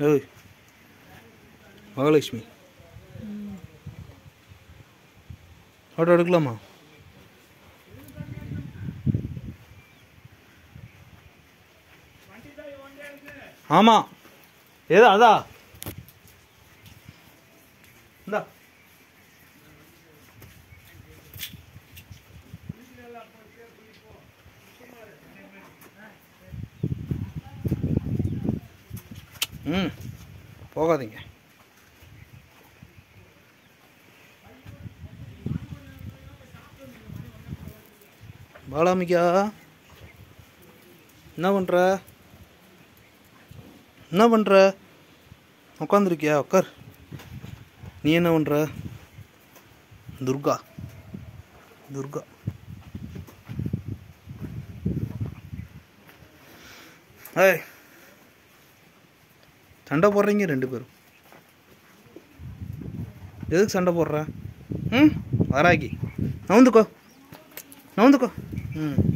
ஏய் மகாலட்சுமி ஃபோட்டோ எடுக்கலாமா? ஆமாம் ஏதா அதா இந்தா போகாதீங்க. பாலாமிக்கா என்ன பண்ணுற? என்ன பண்ணுற? உட்காந்துருக்கியா? உட்கார். நீ என்ன பண்ணுற? துர்கா துர்கா ஏய் சண்டை போடுறீங்க ரெண்டு பேரும். எதுக்கு சண்டை போடுற? வராக்கி நவுந்துக்கோ.